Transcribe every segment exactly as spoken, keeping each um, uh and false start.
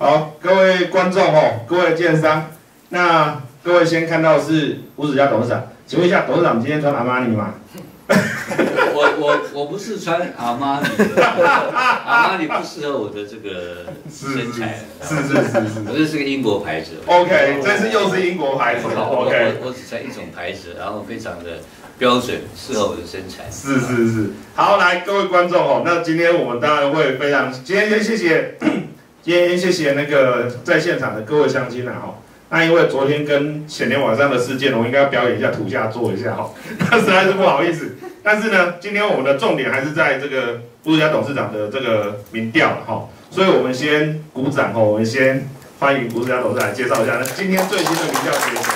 好，各位观众哦，各位建商，那各位先看到是吴子嘉董事长，请问一下，董事长今天穿阿玛尼吗？ 我我我不是穿阿玛尼，阿玛尼不适合我的这个身材。 是是是是， 我这是个英国牌子。 OK， 这是又是英国牌子。OK， 我我只穿一种牌子，然后非常的标准，适合我的身材。 是是是，好，来各位观众哦，那今天我们当然会非常，今天先谢谢。今天谢谢那个在现场的各位乡亲啊哈，那因为昨天跟前天晚上的事件，我应该要表演一下土下座一下哈，那实在是不好意思。但是呢，今天我们的重点还是在这个吴子嘉董事长的这个民调哈，所以我们先鼓掌哈，我们先欢迎吴子嘉董事长来介绍一下那今天最新的民调结果。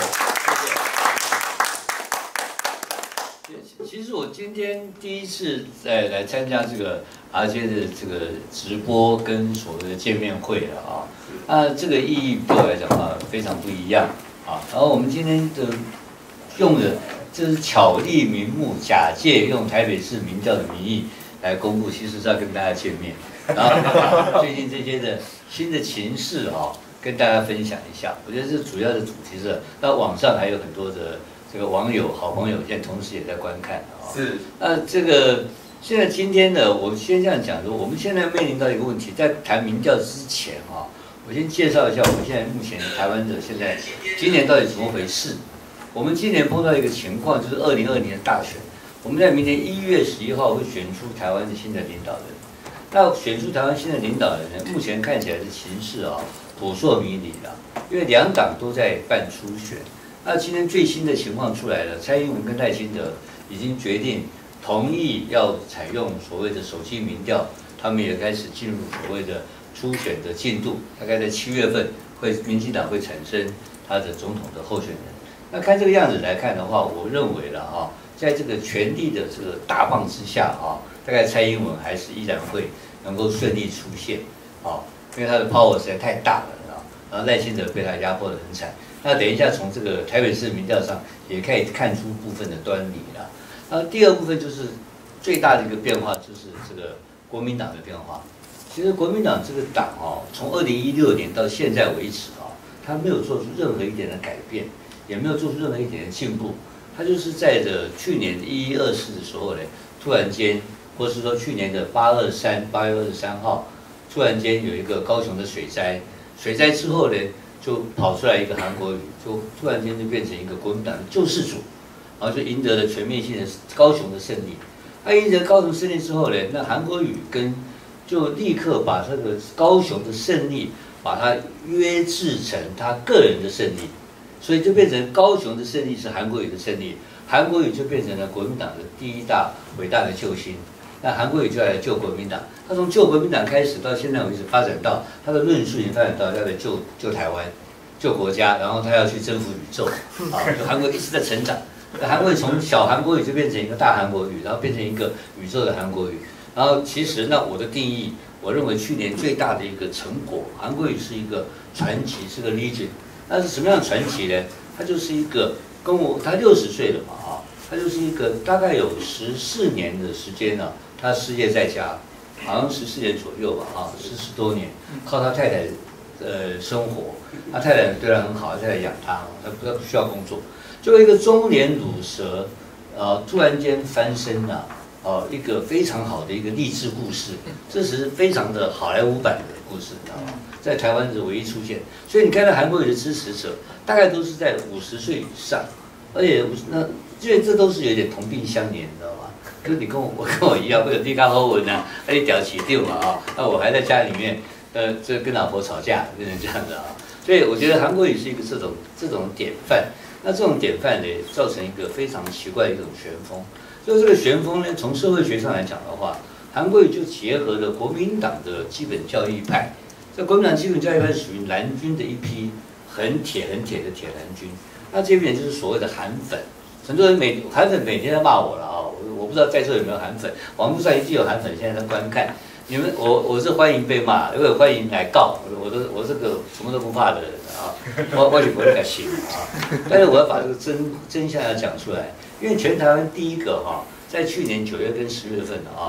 其实我今天第一次来来参加这个 R J 的这个直播跟所谓的见面会了啊，那这个意义对我来讲啊非常不一样啊。然后我们今天的用的就是巧立名目，假借用台北市民调的名义来公布，其实是要跟大家见面，然后把最近这些的新的情势啊跟大家分享一下。我觉得这主要的主题是，那网上还有很多的。这个网友、好朋友现在同时也在观看啊。是。那这个现在今天呢，我先这样讲说，我们现在面临到一个问题，在谈民调之前啊，我先介绍一下我们现在目前台湾的现在今年到底怎么回事。我们今年碰到一个情况，就是二零二零年的大选，我们在明年一月十一号会选出台湾的新的领导人。那选出台湾新的领导人呢，目前看起来的形势啊，扑朔迷离了，因为两党都在办初选。那今天最新的情况出来了，蔡英文跟赖清德已经决定同意要采用所谓的手机民调，他们也开始进入所谓的初选的进度，大概在七月份会民进党会产生他的总统的候选人。那看这个样子来看的话，我认为了哈，在这个权力的这个大棒之下哈，大概蔡英文还是依然会能够顺利出现啊，因为他的 power 实在太大了啊，然后赖清德被他压迫得很惨。那等一下，从这个台北市民调上也可以看出部分的端倪了。那第二部分就是最大的一个变化，就是这个国民党的变化。其实国民党这个党哦，从二零一六年到现在为止啊，他没有做出任何一点的改变，也没有做出任何一点的进步。他就是在这去年一一二四的时候呢，突然间，或是说去年的八二三八月二十三号，突然间有一个高雄的水灾，水灾之后呢。就跑出来一个韩国瑜，就突然间就变成一个国民党的救世主，然后就赢得了全面性的高雄的胜利。他赢得高雄胜利之后呢，那韩国瑜跟就立刻把这个高雄的胜利，把它约制成他个人的胜利，所以就变成高雄的胜利是韩国瑜的胜利，韩国瑜就变成了国民党的第一大伟大的救星。那韩国瑜就要来救国民党，他从救国民党开始到现在为止发展到他的论述已经发展到要来救救台湾、救国家，然后他要去征服宇宙，啊，就韩国一直在成长。韩国瑜从小韩国瑜就变成一个大韩国瑜，然后变成一个宇宙的韩国瑜。然后其实那我的定义，我认为去年最大的一个成果，韩国瑜是一个传奇，是个 legend。那是什么样的传奇呢？他就是一个跟我他六十岁了嘛啊，他就是一个大概有十四年的时间了。他失业在家，好像十四年左右吧，啊，十十多年，靠他太太，呃，生活。他太太对他很好，他太太养他，他不他不需要工作。作为一个中年乳蛇，呃，突然间翻身了，呃，一个非常好的一个励志故事，这是非常的好莱坞版的故事，你知道吗？在台湾是唯一出现。所以你看到韩国瑜的支持者，大概都是在五十岁以上，而且那因为这都是有点同病相怜，你知道吗？就你跟我，我跟我一样，会有地高后文啊，而且屌起定嘛啊，那我还在家里面，呃，这跟老婆吵架，变成这样的啊。所以我觉得韩国瑜是一个这种这种典范。那这种典范呢，造成一个非常奇怪的一种旋风。就这个旋风呢，从社会学上来讲的话，韩国瑜就结合了国民党的基本教义派。这国民党基本教义派属于蓝军的一批很铁很铁的铁蓝军。那这边就是所谓的韩粉。很多人每韩粉每天在骂我了啊！我我不知道在座有没有韩粉，网络上一定有韩粉现在在观看。你们我我是欢迎被骂，因为欢迎来告，我都我这个什么都不怕的人啊，我我就不会敢信啊。但是我要把这个真真相要讲出来，因为全台湾第一个哈、啊，在去年九月跟十月份的啊，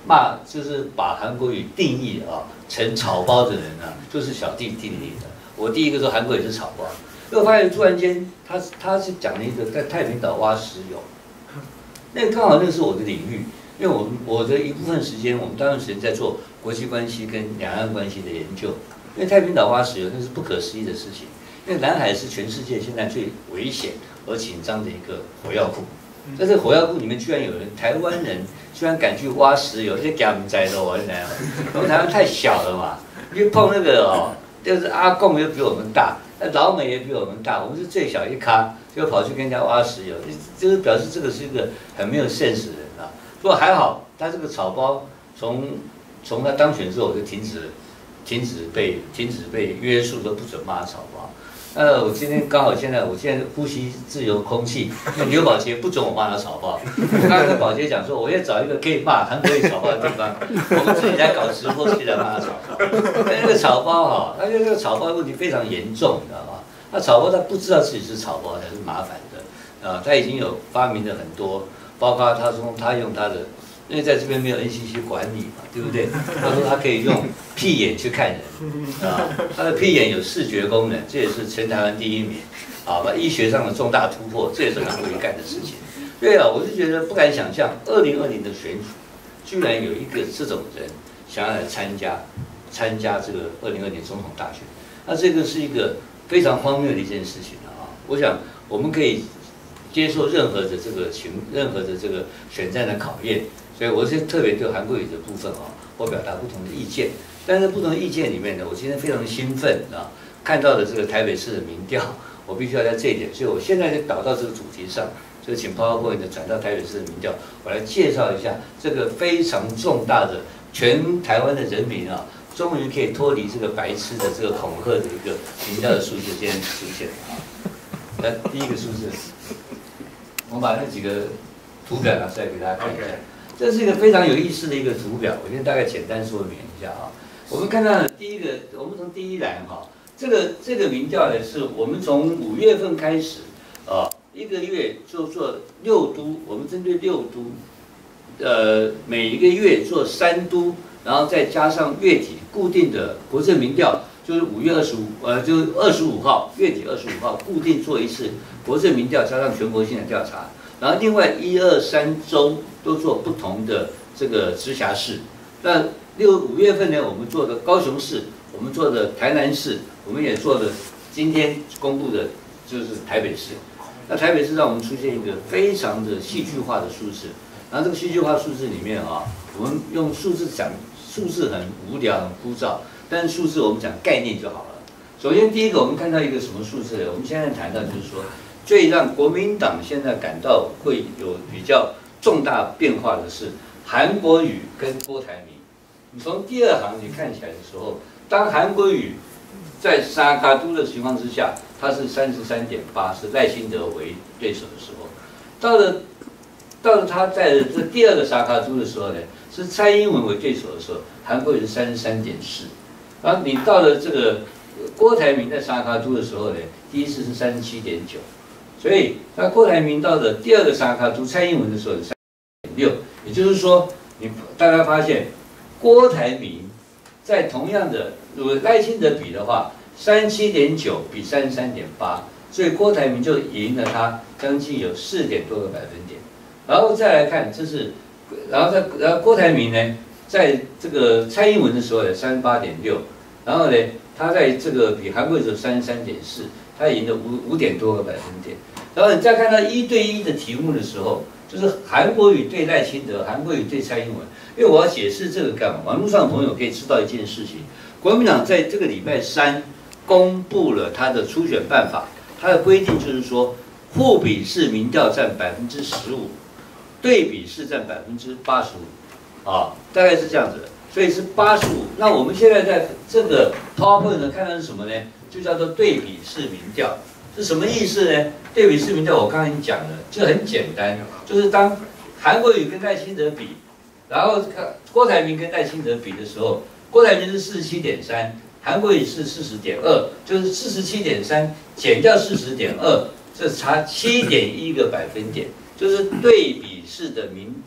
骂就是把韩国瑜定义啊成草包的人啊，就是小弟定义的。我第一个说韩国瑜是草包，因为我发现突然间他他是讲了一个在太平岛挖石油，那个刚好那个是我的领域，因为我我的一部分时间我们大部分时间在做国际关系跟两岸关系的研究，因为太平岛挖石油那是不可思议的事情，因为南海是全世界现在最危险而紧张的一个火药库。在这个火药库里面，居然有人台湾人居然敢去挖石油，这敢不在的我讲，我们台湾太小了嘛，因碰那个哦，就是阿贡又比我们大，那老美也比我们大，我们是最小一咖，就跑去跟人家挖石油，就是表示这个是一个很没有现实的人啊。不过还好，他这个草包从从他当选之后，我就停止停止被停止被约束，说不准骂草包。呃，我今天刚好现在，我现在呼吸自由空气，因为刘宝杰不准我骂他草包。我刚刚跟宝杰讲说，我要找一个可以骂韩国瑜草包的地方，我们自己来搞直播，自己来骂他草包。但那个草包哈，他这个草包问题非常严重，你知道吗？那草包他不知道自己是草包才是麻烦的啊！他已经有发明了很多，包括他说他用他的。因为在这边没有 N C C 管理嘛，对不对？他说他可以用屁眼去看人啊，他的屁眼有视觉功能，这也是全台湾第一名啊，把医学上的重大突破，这也是韩国瑜干的事情。对啊，我就觉得不敢想象，二零二零的选举居然有一个这种人想要来参加参加这个二零二零总统大选，那这个是一个非常荒谬的一件事情啊！我想我们可以接受任何的这个情，任何的这个选战的考验。所以我是特别对韩国瑜的部分啊，我表达不同的意见。但是不同的意见里面呢，我今天非常兴奋啊，看到的这个台北市的民调，我必须要在这一点，所以我现在就导到这个主题上，就请 PowerPoint 转到台北市的民调，我来介绍一下这个非常重大的全台湾的人民啊，终于可以脱离这个白痴的这个恐吓的一个民调的数字，今天出现啊。那第一个数字，我们把那几个图表拿出来给大家看一下。这是一个非常有意思的一个图表，我先大概简单说明一下啊。我们看到的第一个，我们从第一栏哈，这个这个民调呢，是我们从五月份开始啊，一个月就做六都，我们针对六都，呃，每一个月做三都，然后再加上月底固定的国政民调，就是五月二十五，呃，就是二十五号月底二十五号固定做一次国政民调，加上全国性的调查。然后另外一二三周都做不同的这个直辖市。那六五月份呢，我们做的高雄市，我们做的台南市，我们也做的今天公布的就是台北市。那台北市让我们出现一个非常的戏剧化的数字。然后这个戏剧化数字里面啊，我们用数字讲，数字很无聊很枯燥，但是数字我们讲概念就好了。首先第一个，我们看到一个什么数字呢？我们现在谈到就是说。最让国民党现在感到会有比较重大变化的是韩国瑜跟郭台铭。你从第二行你看起来的时候，当韩国瑜在沙卡都的情况之下，他是三十三点八，是赖清德为对手的时候，到了到了他在这第二个沙卡都的时候呢，是蔡英文为对手的时候，韩国瑜是三十三点四，然后你到了这个郭台铭在沙卡都的时候呢，第一次是三十七点九。所以，那郭台铭到了第二个沙卡都蔡英文的时候是三点六，也就是说，你大家发现，郭台铭在同样的如果赖清德比的话，三十七点九比三十三点八，所以郭台铭就赢了他将近有四点多个百分点。然后再来看，这是，然后在然后郭台铭呢，在这个蔡英文的时候呢三十八点六，然后呢，他在这个比韩国瑜的时候三十三点四。他赢了五五点多个百分点，然后你再看到一对一的题目的时候，就是韩国瑜对赖清德，韩国瑜对蔡英文。因为我要解释这个干嘛？网络上的朋友可以知道一件事情：国民党在这个礼拜三公布了他的初选办法，它的规定就是说，互比式民调占百分之十五，对比式占百分之八十五，啊，大概是这样子的。所以是八十五。那我们现在在这个 PowerPoint 呢，看到是什么呢？就叫做对比式民调，是什么意思呢？对比式民调我刚才已经讲了，就很简单，就是当韩国瑜跟赖清德比，然后郭台铭跟赖清德比的时候，郭台铭是四十七点三，韩国瑜是四十点二，就是四十七点三减掉四十点二，这差七点一个百分点，就是对比式的民调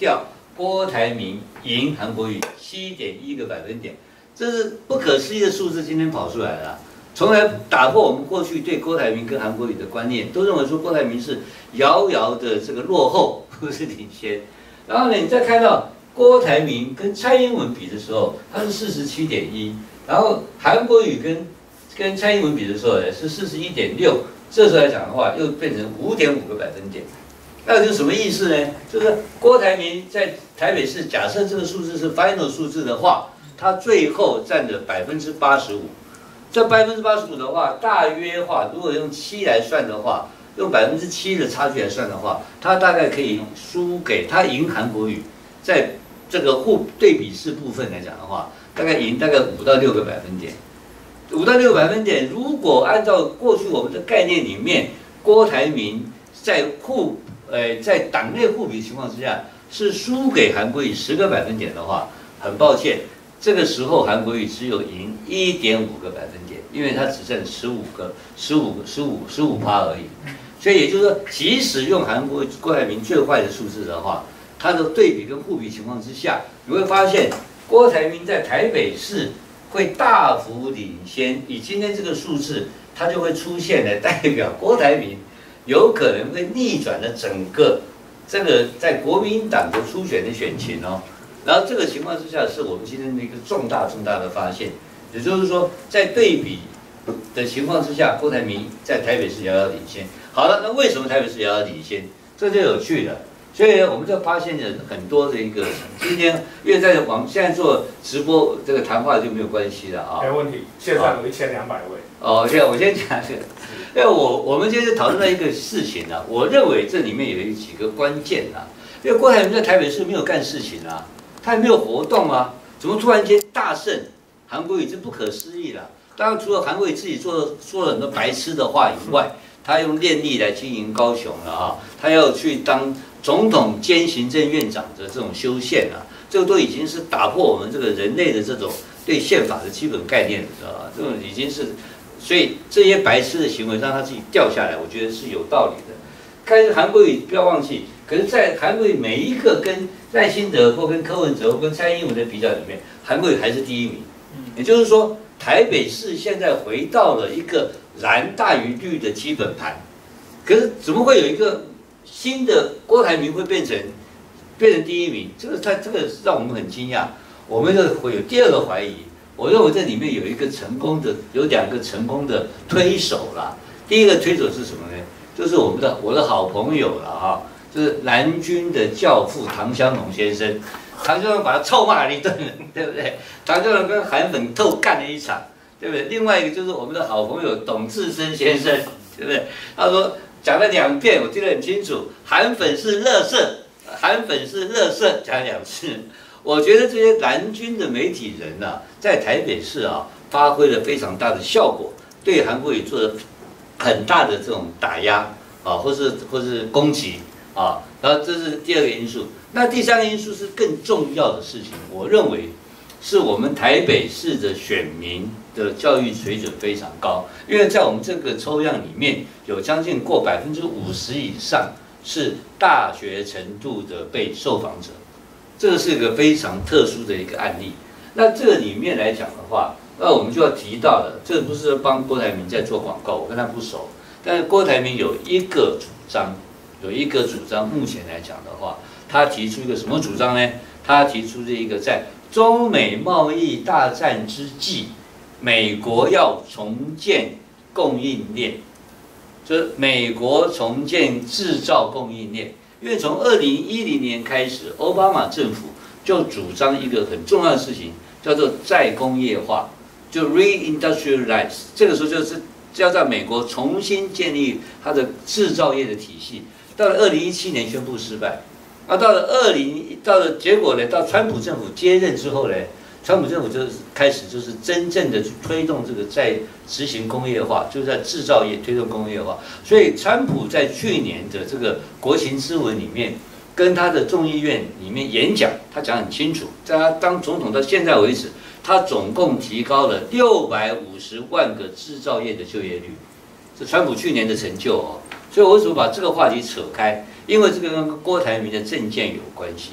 郭台铭赢韩国瑜七点一个百分点，这是不可思议的数字，今天跑出来了。从来打破我们过去对郭台铭跟韩国瑜的观念，都认为说郭台铭是遥遥的这个落后，不是领先。然后呢，你再看到郭台铭跟蔡英文比的时候，他是四十七点一，然后韩国瑜跟跟蔡英文比的时候呢是四十一点六，这时候来讲的话，又变成五点五个百分点。那就是什么意思呢？就是郭台铭在台北市，假设这个数字是 final 数字的话，他最后占了百分之八十五。这百分之八十五的话，大约话，如果用七来算的话，用百分之七的差距来算的话，他大概可以输给他赢韩国瑜，在这个互对比式部分来讲的话，大概赢大概五到六个百分点。五到六个百分点，如果按照过去我们的概念里面，郭台铭在互呃在党内互比情况之下，是输给韩国瑜十个百分点的话，很抱歉。这个时候，韩国瑜只有赢一点五个百分点，因为他只剩十五个、十五个、十五、十五趴而已。所以也就是说，即使用韩国郭台铭最坏的数字的话，它的对比跟互比情况之下，你会发现郭台铭在台北市会大幅领先。以今天这个数字，它就会出现了，代表郭台铭有可能会逆转了整个这个在国民党的初选的选情哦。然后这个情况之下，是我们今天的一个重大重大的发现，也就是说，在对比的情况之下，郭台铭在台北市遥遥领先。好了，那为什么台北市遥遥领先？这就有趣了。所以我们就发现了很多的一个，今天因为在网现在做直播这个谈话就没有关系了啊。 没问题，线上有一千两百位。 哦，现在我先讲这个，因为我我们今天讨论到一个事情呢、啊，我认为这里面有几个关键啊，因为郭台铭在台北市没有干事情啊。他也没有活动啊，怎么突然间大胜？韩国瑜这不可思议了。当然，除了韩国瑜自己做说了很多白痴的话以外，他用练力来经营高雄了啊，他要去当总统兼行政院长的这种修宪啊，这个都已经是打破我们这个人类的这种对宪法的基本概念了，知道吧？这种已经是，所以这些白痴的行为让他自己掉下来，我觉得是有道理的。开始韩国瑜不要忘记。可是，在韩国瑜每一个跟赖清德或跟柯文哲或跟蔡英文的比较里面，韩国瑜还是第一名。也就是说，台北市现在回到了一个蓝大于绿的基本盘。可是，怎么会有一个新的郭台铭会变成变成第一名？这个他这个让我们很惊讶。我们就会有第二个怀疑。我认为这里面有一个成功的，有两个成功的推手啦。第一个推手是什么呢？就是我们的我的好朋友了哈。就是蓝军的教父唐湘龙先生，唐湘龙把他臭骂了一顿，对不对？唐湘龙跟韩粉斗干了一场，对不对？另外一个就是我们的好朋友董志生先生，对不对？他说讲了两遍，我听得很清楚，韩粉是垃圾，韩粉是垃圾，讲两次。我觉得这些蓝军的媒体人呐、啊，在台北市啊，发挥了非常大的效果，对韩国瑜做了很大的这种打压啊，或是或是攻击。啊，然后这是第二个因素。那第三个因素是更重要的事情，我认为是我们台北市的选民的教育水准非常高，因为在我们这个抽样里面有将近过百分之五十以上是大学程度的被受访者，这个是一个非常特殊的一个案例。那这个里面来讲的话，那我们就要提到了，这不是帮郭台铭在做广告，我跟他不熟，但是郭台铭有一个主张。有一个主张，目前来讲的话，他提出一个什么主张呢？他提出这一个在中美贸易大战之际，美国要重建供应链，就是美国重建制造供应链。因为从二零一零年开始，奥巴马政府就主张一个很重要的事情，叫做再工业化，就 reindustrialize。这个时候就是要在美国重新建立它的制造业的体系。到了二零一七年宣布失败，啊，到了二零到了结果呢，到川普政府接任之后呢，川普政府就是开始就是真正的去推动这个在执行工业化，就是在制造业推动工业化。所以川普在去年的这个国情咨文里面，跟他的众议院里面演讲，他讲很清楚，在他当总统到现在为止，他总共提高了六百五十万个制造业的就业率，是川普去年的成就哦。所以我为什么把这个话题扯开？因为这个跟郭台铭的政见有关系。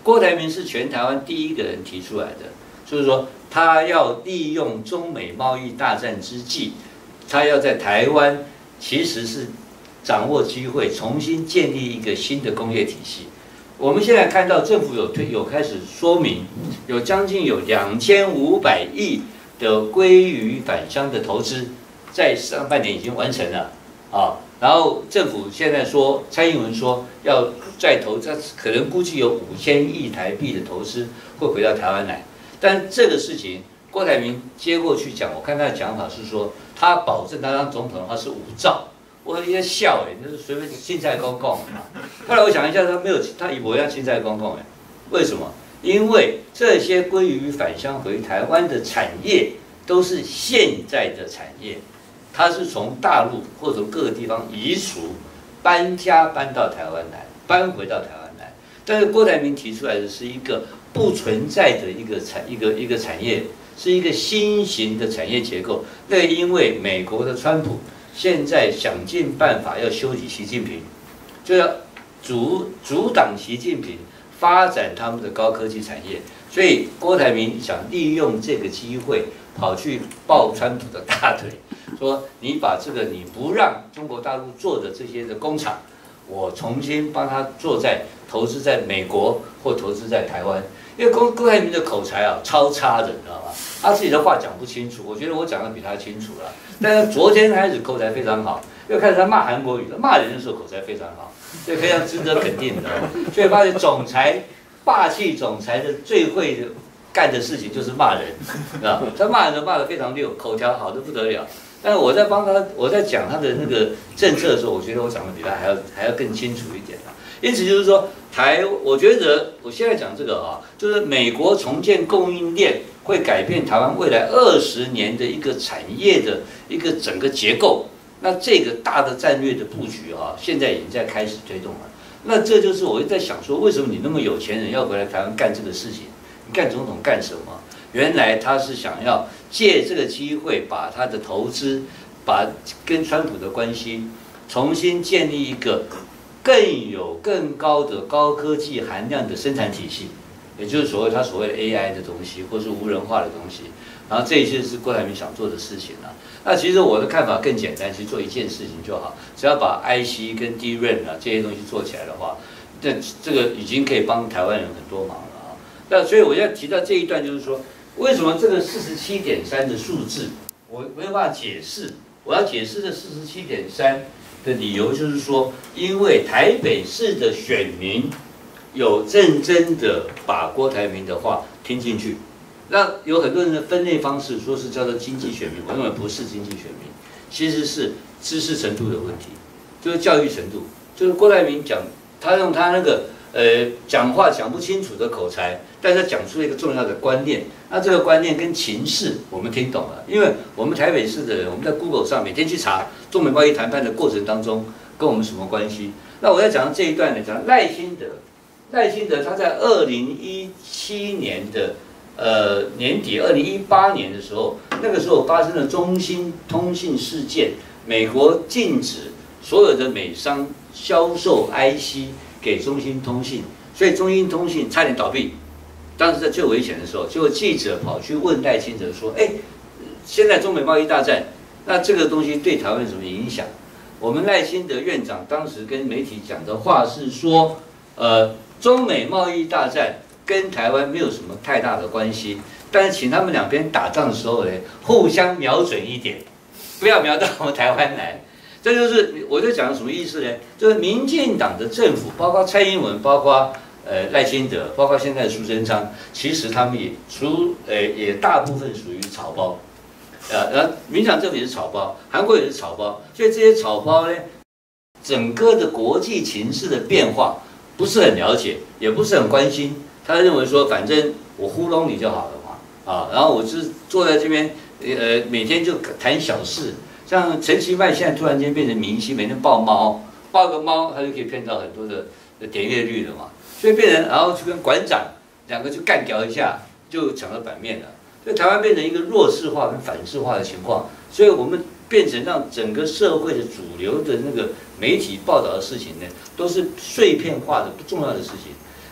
郭台铭是全台湾第一个人提出来的，就是说他要利用中美贸易大战之际，他要在台湾其实是掌握机会，重新建立一个新的工业体系。我们现在看到政府有推有开始说明，有将近有两千五百亿的鲑鱼返乡的投资，在上半年已经完成了啊。然后政府现在说，蔡英文说要再投，这可能估计有五千亿台币的投资会回到台湾来。但这个事情，郭台铭接过去讲，我看他的讲法是说，他保证他当总统的话是五兆。我一直笑哎，就是随便青菜公共啊。后来我想一下，他没有，他以为要青菜公共哎，为什么？因为这些鲑鱼返乡回台湾的产业都是现在的产业，它是从大陆或者各个地方移除、搬家搬到台湾来，搬回到台湾来。但是郭台铭提出来的是一个不存在的一个产一个一个产业，是一个新型的产业结构。那因为美国的川普现在想尽办法要修理习近平，就要阻阻挡习近平发展他们的高科技产业，所以郭台铭想利用这个机会跑去抱川普的大腿，说你把这个你不让中国大陆做的这些的工厂，我重新帮他做在投资在美国或投资在台湾。因为郭郭台铭的口才啊超差的，你知道吗？他自己的话讲不清楚，我觉得我讲的比他清楚了。但是昨天开始口才非常好，又开始他骂韩国语了，骂人的时候口才非常好，所以非常值得肯定的。所以发现总裁霸气总裁的最会干的事情就是骂人，啊，他骂人骂得非常溜，口条好得不得了。但是我在帮他，我在讲他的那个政策的时候，我觉得我讲的比他还要还要更清楚一点啊。因此就是说，台，我觉得我现在讲这个啊，就是美国重建供应链会改变台湾未来二十年的一个产业的一个整个结构。那这个大的战略的布局啊，现在已经在开始推动了。那这就是我在想说，为什么你那么有钱人要回来台湾干这个事情？你干总统干什么？原来他是想要借这个机会，把他的投资，把跟川普的关系重新建立一个更有更高的高科技含量的生产体系，也就是所谓他所谓的 A I 的东西，或是无人化的东西。然后这一些是郭台铭想做的事情啊。那其实我的看法更简单，其实做一件事情就好，只要把 I C 跟 D R A M 啊这些东西做起来的话，这这个已经可以帮台湾人很多忙了啊。那所以我要提到这一段，就是说，为什么这个四十七点三的数字我没有办法解释？我要解释这四十七点三的理由，就是说，因为台北市的选民有认真的把郭台铭的话听进去。那有很多人的分类方式说是叫做经济选民，我认为不是经济选民，其实是知识程度的问题，就是教育程度。就是郭台铭讲，他用他那个呃讲话讲不清楚的口才，但是他讲出了一个重要的观念。那这个观念跟情势我们听懂了，因为我们台北市的人，我们在 Google 上每天去查中美贸易谈判的过程当中跟我们什么关系。那我在讲这一段呢，讲赖清德，赖清德他在二零一七年的。呃，年底二零一八年的时候，那个时候发生了中兴通讯事件，美国禁止所有的美商销售 I C 给中兴通讯，所以中兴通讯差点倒闭。当时在最危险的时候，结果记者跑去问赖清德说：“哎，现在中美贸易大战，那这个东西对台湾有什么影响？”我们赖清德院长当时跟媒体讲的话是说：“呃，中美贸易大战。”跟台湾没有什么太大的关系，但是请他们两边打仗的时候呢，互相瞄准一点，不要瞄到我们台湾来。这就是我在讲什么意思呢？就是民进党的政府，包括蔡英文，包括呃赖清德，包括现在的苏贞昌，其实他们也属呃也大部分属于草包，呃，然后民进党政府也是草包，韩国也是草包，所以这些草包呢，整个的国际情势的变化不是很了解，也不是很关心。他认为说，反正我糊弄你就好了嘛，啊，然后我是坐在这边，呃，每天就谈小事。像陈其迈现在突然间变成明星，每天抱猫，抱个猫他就可以骗到很多的点阅率了嘛，所以变成然后去跟馆长两个就干掉一下，就抢了版面了。所以台湾变成一个弱势化跟反势化的情况，所以我们变成让整个社会的主流的那个媒体报道的事情呢，都是碎片化的不重要的事情。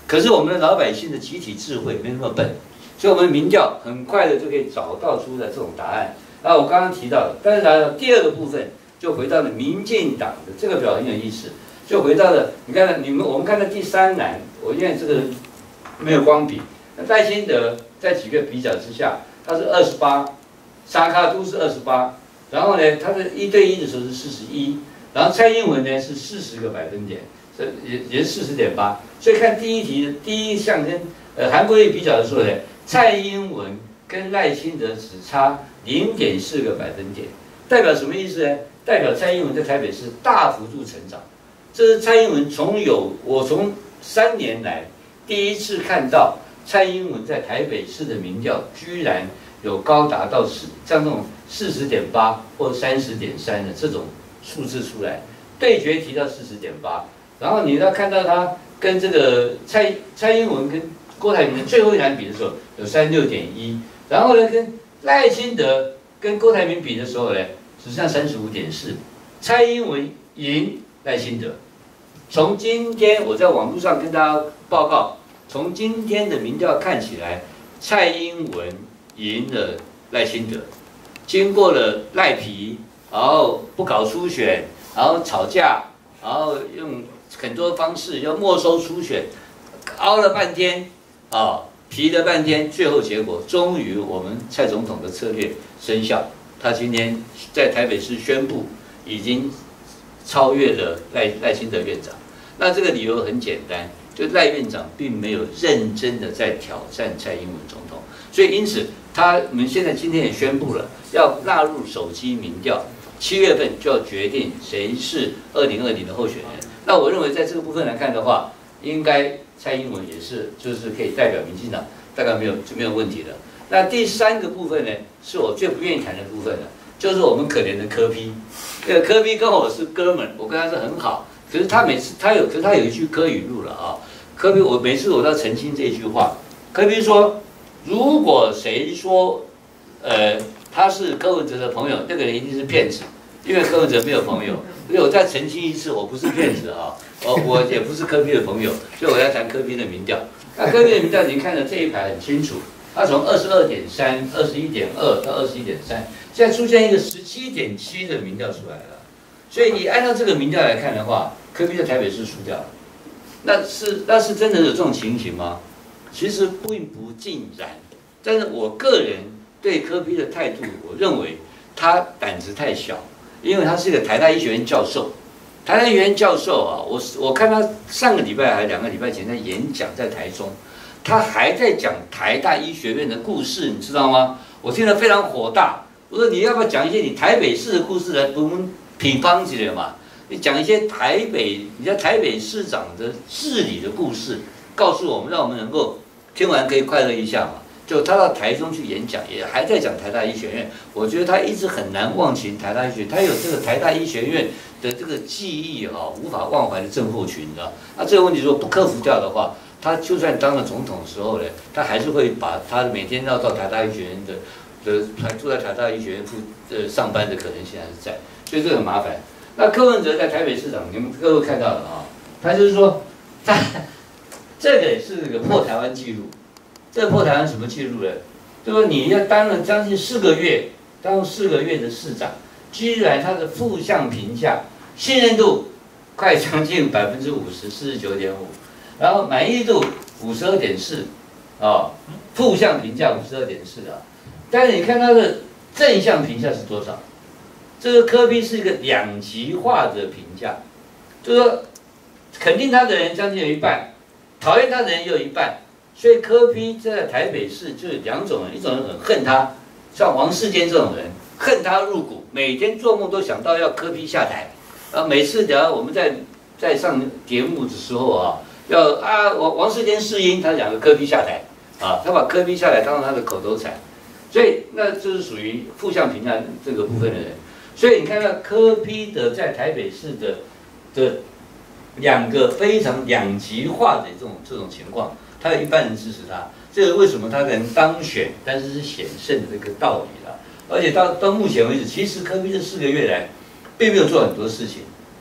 可是我们的老百姓的集体智慧没那么笨，所以我们民调很快的就可以找到出的这种答案。那我刚刚提到的，但是来到第二个部分，就回到了民进党的这个表很有意思，就回到了你看你们我们看到第三栏，我因为这个没有光笔，那赖清德在几个比较之下，他是二十八，沙卡都是二十八，然后呢，他的一对一的时候是四十一，然后蔡英文呢是四十个百分点。这也也是四十点八，所以看第一题的第一项跟呃韩国瑜比较的时候呢，蔡英文跟赖清德只差零点四个百分点，代表什么意思呢？代表蔡英文在台北市大幅度成长，这是蔡英文从有我从三年来第一次看到蔡英文在台北市的民调居然有高达到四像这种四十点八或三十点三的这种数字出来，对决提到四十点八。然后你要看到他跟这个蔡蔡英文跟郭台铭的最后一栏比的时候有三十六点一，然后呢跟赖清德跟郭台铭比的时候呢只剩下三十五点四，蔡英文赢赖清德。从今天我在网络上跟大家报告，从今天的民调看起来，蔡英文赢了赖清德，经过了赖皮，然后不搞初选，然后吵架，然后用很多方式要没收初选，熬了半天，啊，皮了半天，最后结果终于我们蔡总统的策略生效。他今天在台北市宣布，已经超越了赖赖清德院长。那这个理由很简单，就赖院长并没有认真的在挑战蔡英文总统，所以因此他我们现在今天也宣布了，要纳入手机民调。七月份就要决定谁是二零二零的候选人。那我认为在这个部分来看的话，应该蔡英文也是就是可以代表民进党，大概没有就没有问题了。那第三个部分呢，是我最不愿意谈的部分了，就是我们可怜的柯 P。这个柯 P 跟我是哥们，我跟他是很好，可是他每次他有，可是他有一句柯语录了啊。柯 P 我每次我都要澄清这一句话。柯 P 说，如果谁说，呃。他是柯文哲的朋友，那个人一定是骗子，因为柯文哲没有朋友。所以我再澄清一次，我不是骗子啊，哦，我也不是柯 P 的朋友，所以我要谈柯 P 的民调。那柯 P 的民调，您看的这一排很清楚，他从二十二点三、二十一点二到二十一点三，现在出现一个十七点七的民调出来了。所以你按照这个民调来看的话，柯 P 在台北市输掉了。那是那是真的有这种情形吗？其实并不尽然，但是我个人。对柯 P 的态度，我认为他胆子太小，因为他是一个台大医学院教授。台大医学院教授啊，我我看他上个礼拜还两个礼拜前在演讲，在台中，他还在讲台大医学院的故事，你知道吗？我听得非常火大。我说你要不要讲一些你台北市的故事来，我们品方起来嘛？你讲一些台北，你像台北市长的治理的故事，告诉我们，让我们能够听完可以快乐一下嘛。就他到台中去演讲，也还在讲台大医学院。我觉得他一直很难忘情台大医学院，他有这个台大医学院的这个记忆啊，无法忘怀的症候群，你知道？那这个问题如果不克服掉的话，他就算当了总统的时候呢，他还是会把他每天要到台大医学院的的还住在台大医学院附呃上班的可能性还是在，所以这个很麻烦。那柯文哲在台北市长，你们各位看到了啊，他就是说，他这个也是个破台湾纪录。这个破台湾什么记录呢？就说你要当了将近四个月，当四个月的市长，居然他的负向评价信任度快将近百分之五十，四十九点五，然后满意度五十二点四，啊，负向评价五十二点四啊。但是你看他的正向评价是多少？这个柯 P 是一个两极化的评价，就是说肯定他的人将近有一半，讨厌他的人也有一半。所以柯 P 在台北市就有两种人，一种人很恨他，像王世坚这种人，恨他入骨，每天做梦都想到要柯 P 下台。啊，每次只要我们在在上节目的时候啊，要啊王王世坚试音，他讲柯 P 下台，啊，他把柯 P 下台当成他的口头禅，所以那就是属于负向评价这个部分的人。所以你看到柯 P 的在台北市的的两个非常两极化的这种这种情况。他有一半人支持他，这个为什么他能当选，但是是险胜的这个道理了。而且到到目前为止，其实柯 P 这四个月来，并没有做很多事情，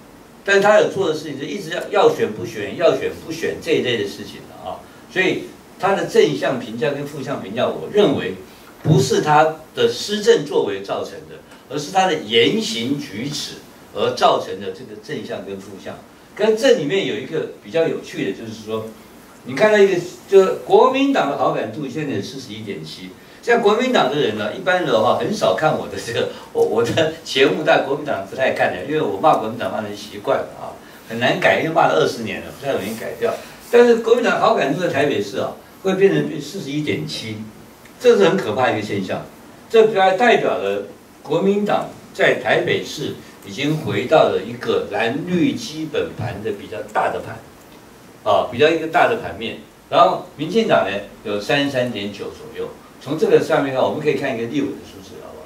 但是他有做的事情是一直要要选不选，要选不选这一类的事情的啊，所以他的正向评价跟负向评价，我认为不是他的施政作为造成的，而是他的言行举止而造成的这个正向跟负向。可是这里面有一个比较有趣的，就是说，你看到一个，就是国民党的好感度现在四十一点七。像国民党的人呢，一般的话很少看我的这个我我的节目，但国民党不太看的，因为我骂国民党骂成习惯了啊，很难改，因为骂了二十年了，不太容易改掉。但是国民党好感度在台北市啊，会变成四十一点七，这是很可怕的一个现象。这代表了国民党在台北市已经回到了一个蓝绿基本盘的比较大的盘，啊，比较一个大的盘面。然后民进党呢有三十三点九左右。从这个上面看，我们可以看一个立委的数字，好不好？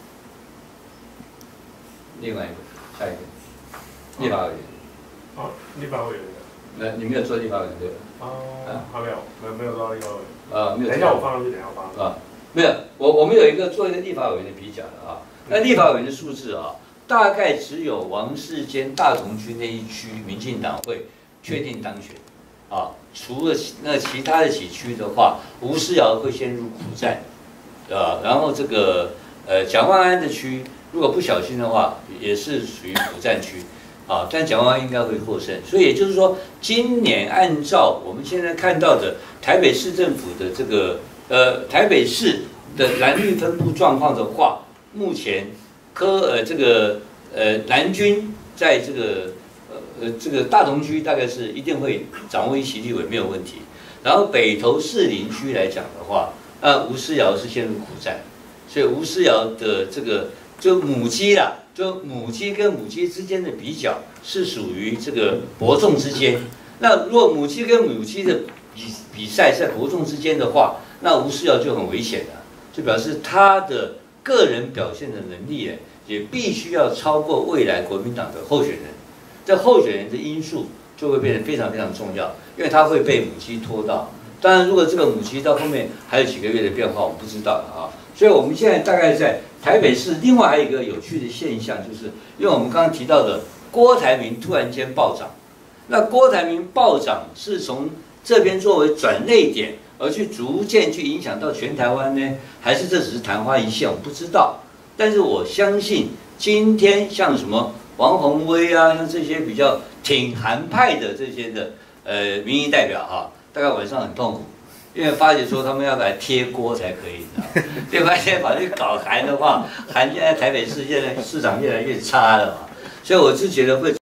另外一个，下一个，立法委员。 哦，立法委员。 那你没有做立法委员对吧？ 哦，还没有，没没有做立法委员。 啊，没有。 等一下我放上去，等一下我放上去。 啊，没有，我我们有一个做一个立法委员的比较的啊。那立法委员的数字啊，大概只有王世坚大同区那一区，民进党会确定当选。啊，除了那其他的几区的话，吴思瑶会陷入苦战，啊，然后这个呃蒋万安的区，如果不小心的话，也是属于苦战区，啊，但蒋万安应该会获胜。所以也就是说，今年按照我们现在看到的台北市政府的这个呃台北市的蓝绿分布状况的话，目前科呃这个呃蓝军在这个。呃，这个大同区大概是一定会掌握一席立委没有问题。然后北投士林区来讲的话，那吴思瑶是陷入苦战，所以吴思瑶的这个就母鸡啦，就母鸡跟母鸡之间的比较是属于这个伯仲之间。那如果母鸡跟母鸡的比比赛在伯仲之间的话，那吴思瑶就很危险了，就表示他的个人表现的能力也必须要超过未来国民党的候选人。这候选人的因素就会变得非常非常重要，因为他会被母鸡拖到。当然，如果这个母鸡到后面还有几个月的变化，我们不知道了啊。所以我们现在大概在台北市，另外还有一个有趣的现象，就是因为我们刚刚提到的郭台铭突然间暴涨，那郭台铭暴涨是从这边作为转捩点，而去逐渐去影响到全台湾呢，还是这只是昙花一现？我不知道。但是我相信今天像什么。王宏威啊，像这些比较挺韩派的这些的呃民意代表哈、啊，大概晚上很痛苦，因为发觉说他们要来贴锅才可以，你知道吗？对吧？现在把这搞韩的话，韩现在台北市现在市场越来越差了嘛，所以我是觉得会。